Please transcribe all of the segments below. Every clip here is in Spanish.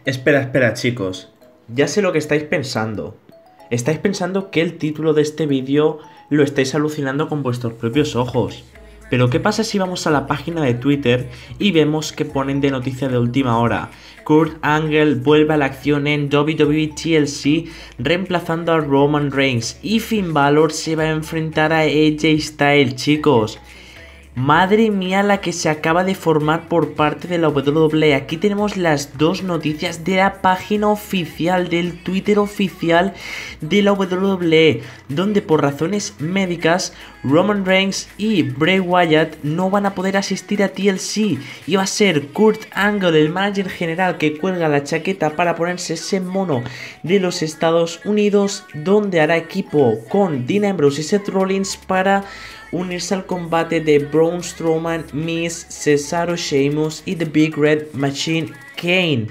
Espera, espera, chicos. Ya sé lo que estáis pensando. Estáis pensando que el título de este vídeo lo estáis alucinando con vuestros propios ojos. Pero ¿qué pasa si vamos a la página de Twitter y vemos que ponen de noticia de última hora? Kurt Angle vuelve a la acción en WWE TLC reemplazando a Roman Reigns y Finn Balor se va a enfrentar a AJ Styles, chicos. Madre mía la que se acaba de formar por parte de la WWE. Aquí tenemos las dos noticias de la página oficial, del Twitter oficial de la WWE, donde por razones médicas Roman Reigns y Bray Wyatt no van a poder asistir a TLC y va a ser Kurt Angle, el manager general, que cuelga la chaqueta para ponerse ese mono de los Estados Unidos, donde hará equipo con Dean Ambrose y Seth Rollins para unirse al combate de Braun Strowman, Miz, Cesaro, Sheamus y The Big Red Machine, Kane.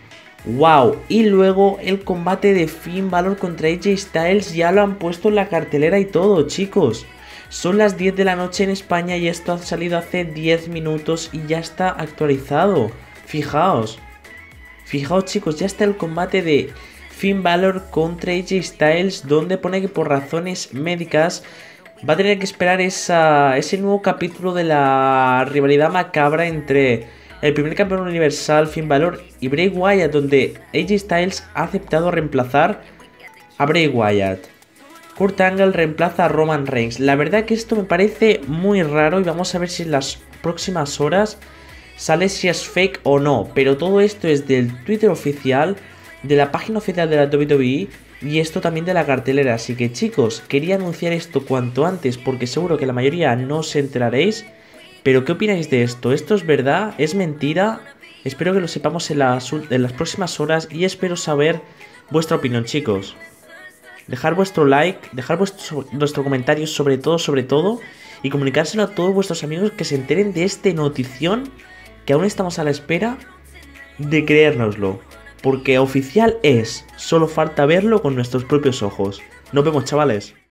Wow, y luego el combate de Finn Balor contra AJ Styles ya lo han puesto en la cartelera y todo, chicos. Son las 10 de la noche en España y esto ha salido hace 10 minutos y ya está actualizado. Fijaos. Fijaos, chicos, ya está el combate de Finn Balor contra AJ Styles, donde pone que por razones médicas va a tener que esperar ese nuevo capítulo de la rivalidad macabra entre el primer campeón universal Finn Balor y Bray Wyatt, donde AJ Styles ha aceptado reemplazar a Bray Wyatt. Kurt Angle reemplaza a Roman Reigns. La verdad que esto me parece muy raro y vamos a ver si en las próximas horas sale si es fake o no. Pero todo esto es del Twitter oficial, de la página oficial de la WWE y esto también de la cartelera. Así que, chicos, quería anunciar esto cuanto antes porque seguro que la mayoría no os enteraréis. Pero ¿qué opináis de esto? ¿Esto es verdad? ¿Es mentira? Espero que lo sepamos en las próximas horas y espero saber vuestra opinión, chicos. Dejar vuestro like, dejar vuestro comentario sobre todo y comunicárselo a todos vuestros amigos que se enteren de este notición que aún estamos a la espera de creérnoslo. Porque oficial es, solo falta verlo con nuestros propios ojos. Nos vemos, chavales.